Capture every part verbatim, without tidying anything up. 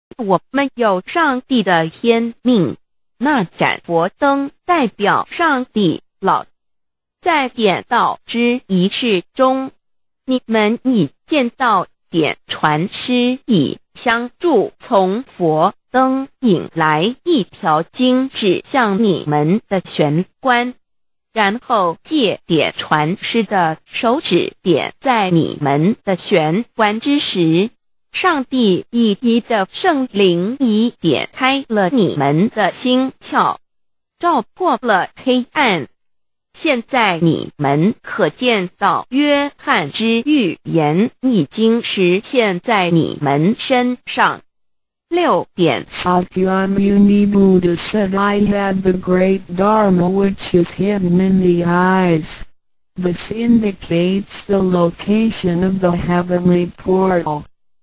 我们有上帝的天命，那盏佛灯代表上帝老。在点道之仪式中，你们已见到点传师以香柱从佛灯引来一条经指向你们的玄关，然后借点传师的手指点在你们的玄关之时，上帝以一的圣灵已点开了你们的心窍，照破了黑暗。现在你们可见到约翰之预言已经实现在你们身上。六点 Sakyamuni Buddha said, I had the great Dharma which is hidden in the eyes. This indicates the location of the heavenly portal.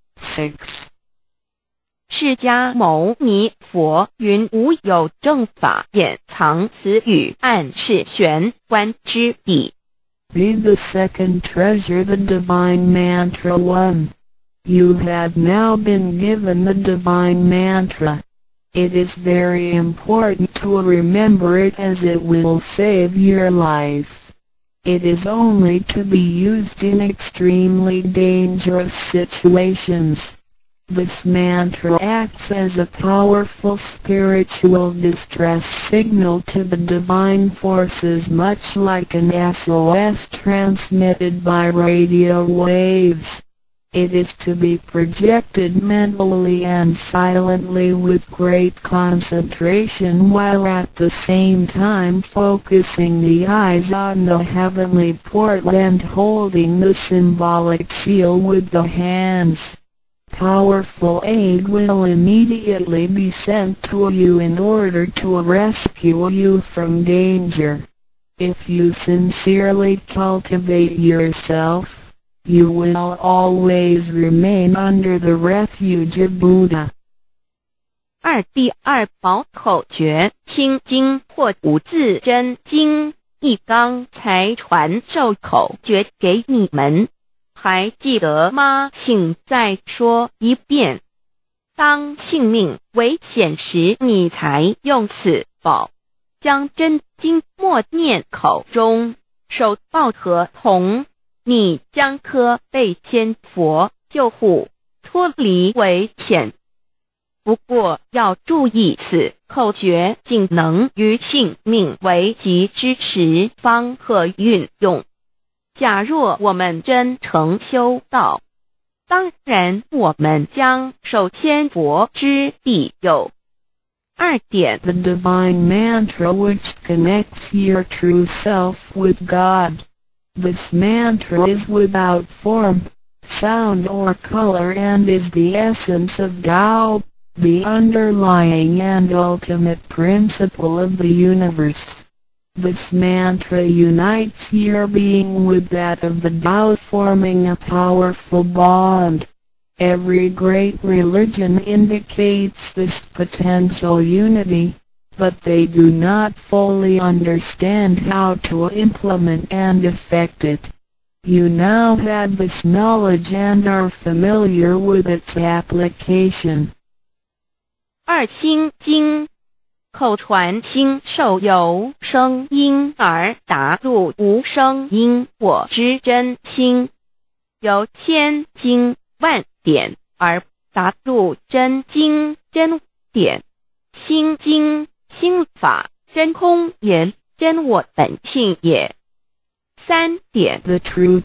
six. 释迦牟尼佛云无有正法掩藏此语，暗示玄关之地。 Be the second treasure, the divine mantra one. You have now been given the divine mantra. It is very important to remember it as it will save your life. It is only to be used in extremely dangerous situations. This mantra acts as a powerful spiritual distress signal to the divine forces, much like an S O S transmitted by radio waves. It is to be projected mentally and silently with great concentration, while at the same time focusing the eyes on the heavenly portal and holding the symbolic seal with the hands. Powerful aid will immediately be sent to you in order to rescue you from danger. If you sincerely cultivate yourself, you will always remain under the refuge of Buddha. 二第二宝口诀心经或无字真经，一刚才传授口诀给你们。还记得吗？请再说一遍。当性命危险时，你才用此宝，将真经默念口中，手抱合同，你将可被天佛救护，脱离危险。不过要注意，此口诀仅能于性命危急之时方可运用。假若我们真诚修道，当然我们将受天佛之庇佑。二点 The divine mantra which connects your true self with God. This mantra is without form, sound or color and is the essence of Tao, the underlying and ultimate principle of the universe. This mantra unites your being with that of the Tao, forming a powerful bond. Every great religion indicates this potential unity, but they do not fully understand how to implement and effect it. You now have this knowledge and are familiar with its application. 二心经口传心授由声音而达入无声因果之真心，由千经万典而达入真经真典。心经心法真空也，真我本性也。三点 The true